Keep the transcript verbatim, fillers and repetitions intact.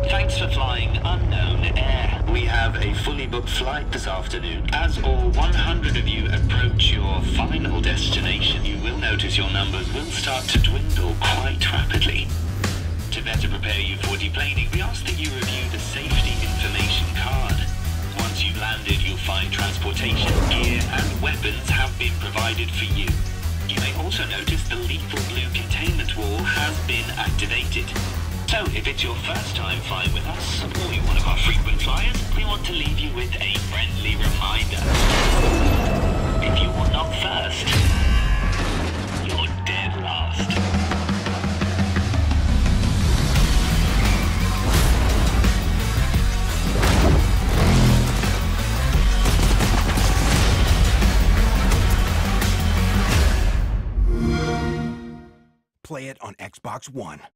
Thanks for flying Unknown Air. We have a fully booked flight this afternoon. As all one hundred of you approach your final destination, you will notice your numbers will start to dwindle quite rapidly. To better prepare you for deplaning, we ask that you review the safety information card. Once you've landed, you'll find transportation, gear, and weapons have been provided for you. You may also notice the lethal blue containment wall has been activated. So, if it's your first time flying with us, or you're one of our frequent flyers, we want to leave you with a friendly reminder. If you're not first, you're dead last. Play it on Xbox One.